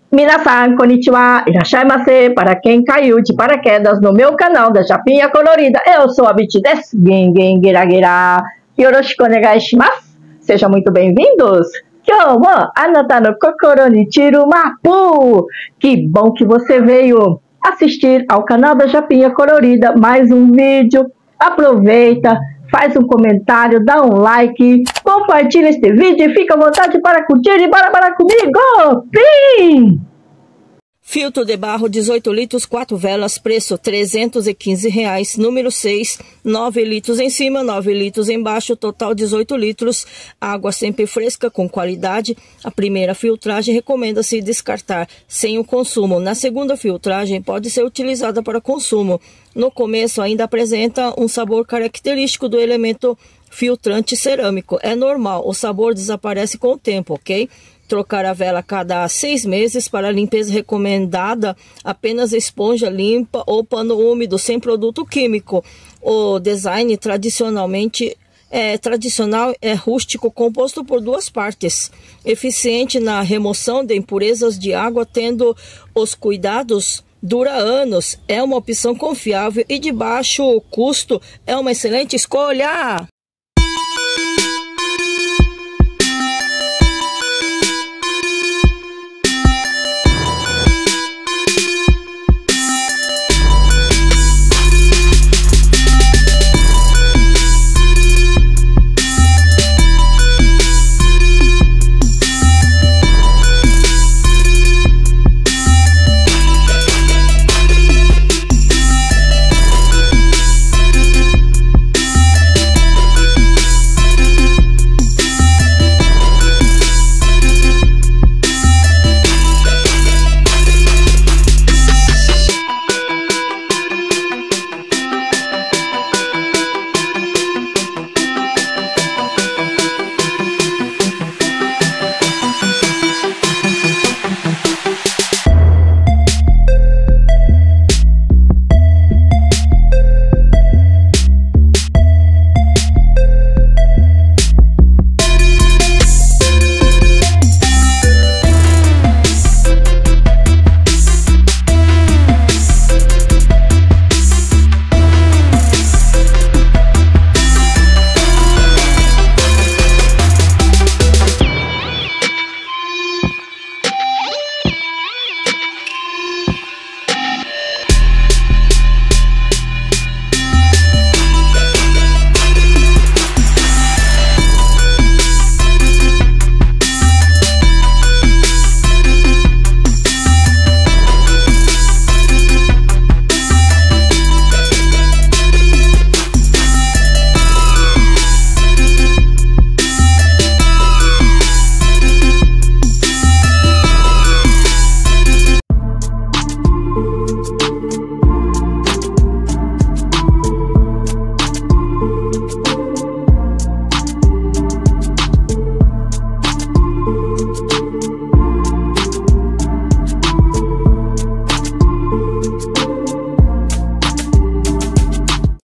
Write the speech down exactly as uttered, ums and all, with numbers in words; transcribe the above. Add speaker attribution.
Speaker 1: Minasan, konnichiwa, irashaimase, para quem caiu de paraquedas no meu canal da Japinha Colorida, eu sou a Biti desu, Gengen Geragira, yoroshiku onegai shimasu, sejam muito bem-vindos, kyou mo anata no kokoro ni chiru mapu, que bom que você veio assistir ao canal da Japinha Colorida, mais um vídeo, aproveita, faz um comentário, dá um like, compartilha este vídeo e fica à vontade para curtir e bora, bora comigo! Pim!
Speaker 2: Filtro de barro dezoito litros, quatro velas, preço trezentos e quinze reais, número seis, nove litros em cima, nove litros embaixo, total dezoito litros, água sempre fresca, com qualidade. A primeira filtragem recomenda-se descartar sem o consumo. Na segunda filtragem pode ser utilizada para consumo. No começo ainda apresenta um sabor característico do elemento filtrante cerâmico. É normal, o sabor desaparece com o tempo, ok? Trocar a vela a cada seis meses. Para a limpeza recomendada, apenas esponja limpa ou pano úmido, sem produto químico. O design tradicionalmente é tradicional, é rústico, composto por duas partes. Eficiente na remoção de impurezas de água, tendo os cuidados, dura anos. É uma opção confiável e de baixo custo. É uma excelente escolha!